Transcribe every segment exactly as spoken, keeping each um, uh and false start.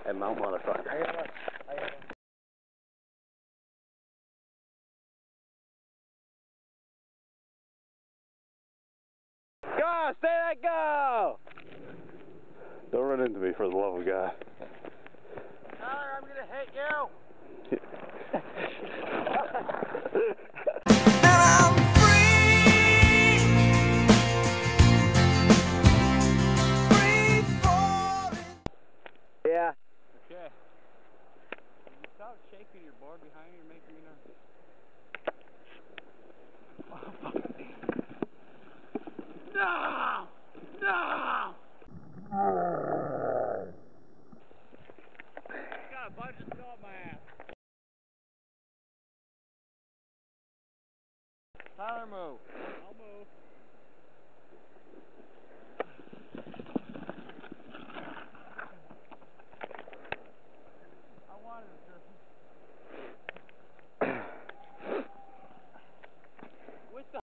Hey, mount motherfucker. I got one. I got one. Go! Stay that go! Don't run into me for the love of God. Tyler, I'm gonna hit you! And I'm free, free falling. Yeah. Okay. Can you stop shaking your board behind you? You're making me nervous. No! No! I got a bunch of snow up my ass. Tyler, move. I'll move. I wanted to. With the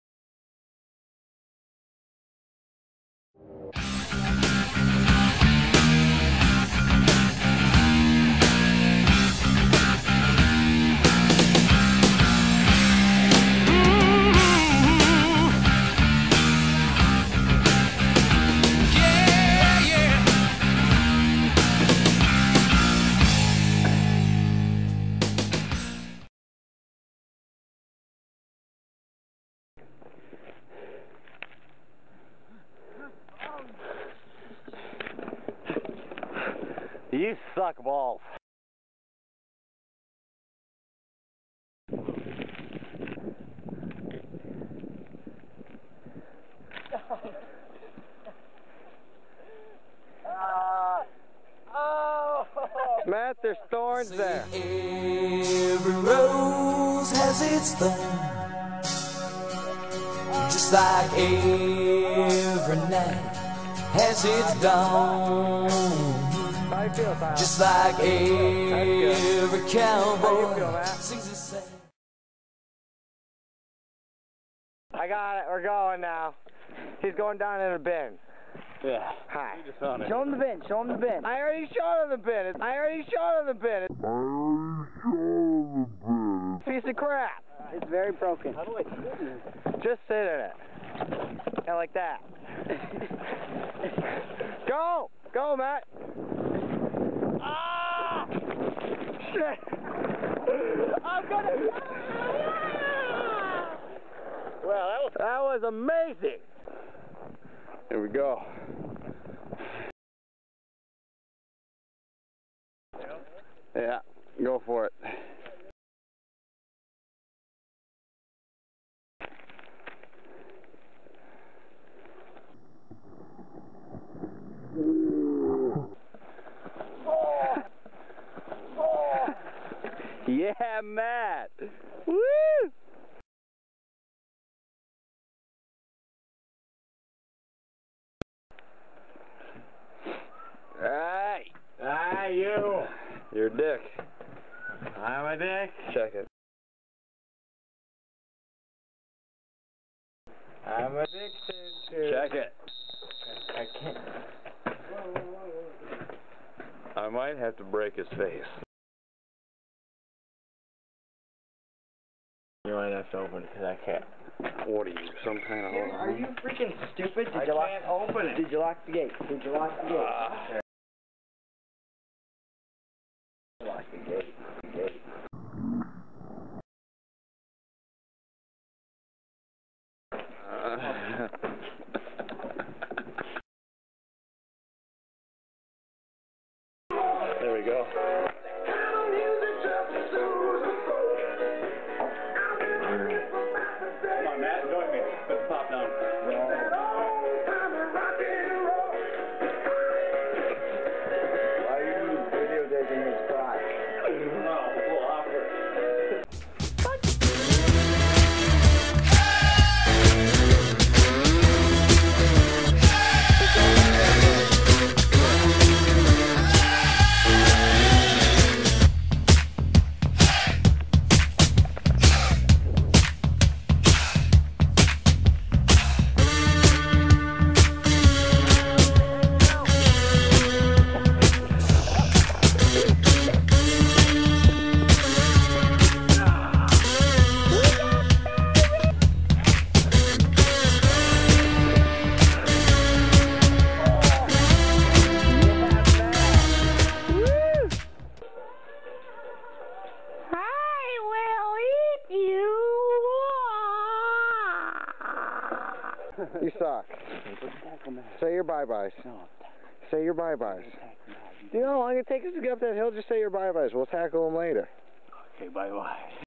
You suck balls. Matt, there's thorns there. Every rose has its thorn, just like every night has its dawn, How you feel, Tyler? just like every How cowboy you feel, Matt? sings a sad. I got it. We're going now. He's going down in a bin. yeah. Hi. You just found it. Show him the bin, show him the bin. I already showed him the bin. I already showed him the bin. I already showed him the bin. Piece of crap. It's very broken. How do I sit in this? Just sit in it. And like that. Go! Go, Matt! Ah! Shit! I'm gonna... Well, that was... That was amazing! Here we go. Yeah, go for it. Yeah, Matt. Woo! Alright. Ah, you. You're a dick. I'm a dick. Check it. I'm addicted to. Check it. I can't. I might have to break his face. You might have to open it because I can't. What are you, some kind of... Are you freaking stupid? Did I you lock, can't open it. Did you lock the gate? Did you lock the gate? Uh, Lock the gate. The gate. uh, there we go. Come on, Matt, join me. Put the top down. Why are you videotaping his crotch? No, it's a little awkward. You suck. Say your bye-byes. No. Say your bye-byes. Do you know how long it takes us to get up that hill? Just say your bye-byes. We'll tackle them later. Okay, bye-bye.